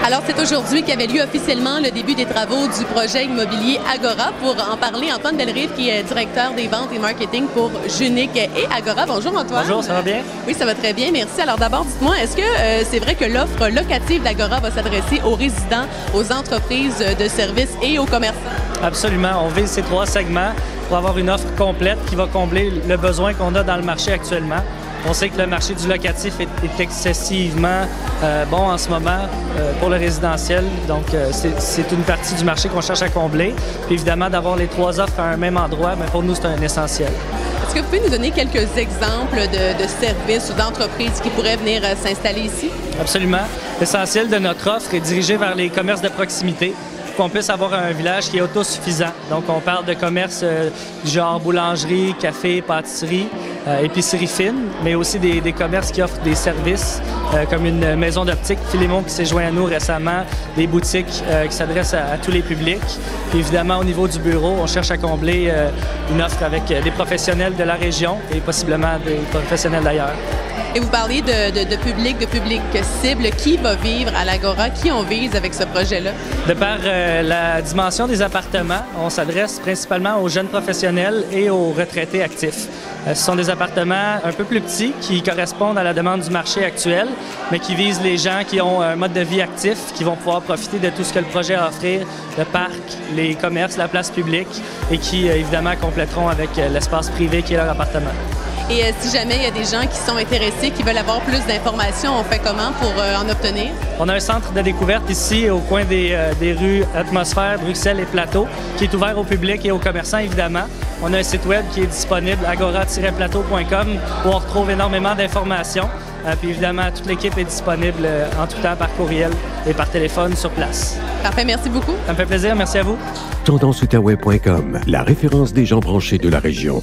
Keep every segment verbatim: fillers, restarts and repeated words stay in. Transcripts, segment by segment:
Alors, c'est aujourd'hui qu'avait lieu officiellement le début des travaux du projet immobilier Agora. Pour en parler, Antoine Delrive, qui est directeur des ventes et marketing pour Junique et Agora. Bonjour, Antoine. Bonjour, ça va bien? Oui, ça va très bien, merci. Alors d'abord, dites-moi, est-ce que euh, c'est vrai que l'offre locative d'Agora va s'adresser aux résidents, aux entreprises de services et aux commerçants? Absolument. On vise ces trois segments pour avoir une offre complète qui va combler le besoin qu'on a dans le marché actuellement. On sait que le marché du locatif est, est excessivement euh, bon en ce moment euh, pour le résidentiel. Donc, euh, c'est une partie du marché qu'on cherche à combler. Puis évidemment, d'avoir les trois offres à un même endroit, mais pour nous, c'est un essentiel. Est-ce que vous pouvez nous donner quelques exemples de, de services ou d'entreprises qui pourraient venir euh, s'installer ici? Absolument. L'essentiel de notre offre est dirigé vers les commerces de proximité, qu'on puisse avoir un village qui est autosuffisant. Donc, on parle de commerces euh, du genre boulangerie, café, pâtisserie, euh, épicerie fine, mais aussi des, des commerces qui offrent des services euh, comme une maison d'optique, Philémon qui s'est joint à nous récemment, des boutiques euh, qui s'adressent à, à tous les publics. Puis évidemment, au niveau du bureau, on cherche à combler euh, une offre avec des professionnels de la région et possiblement des professionnels d'ailleurs. Et vous parliez de, de, de public, de public cible. Qui va vivre à l'Agora? Qui on vise avec ce projet-là? De par euh, la dimension des appartements, on s'adresse principalement aux jeunes professionnels et aux retraités actifs. Euh, ce sont des appartements un peu plus petits qui correspondent à la demande du marché actuel, mais qui visent les gens qui ont un mode de vie actif, qui vont pouvoir profiter de tout ce que le projet a à offrir, le parc, les commerces, la place publique, et qui, euh, évidemment, compléteront avec euh, l'espace privé qui est leur appartement. Et euh, si jamais il y a des gens qui sont intéressés, qui veulent avoir plus d'informations, on fait comment pour euh, en obtenir? On a un centre de découverte ici au coin des, euh, des rues Atmosphère, Bruxelles et Plateau, qui est ouvert au public et aux commerçants, évidemment. On a un site web qui est disponible, agora tiret plateau point com, où on retrouve énormément d'informations. Euh, puis évidemment, toute l'équipe est disponible euh, en tout temps par courriel et par téléphone sur place. Parfait, merci beaucoup. Ça me fait plaisir, merci à vous. tendance outaouais point com, la référence des gens branchés de la région.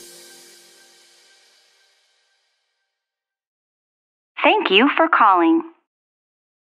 Thank you for calling.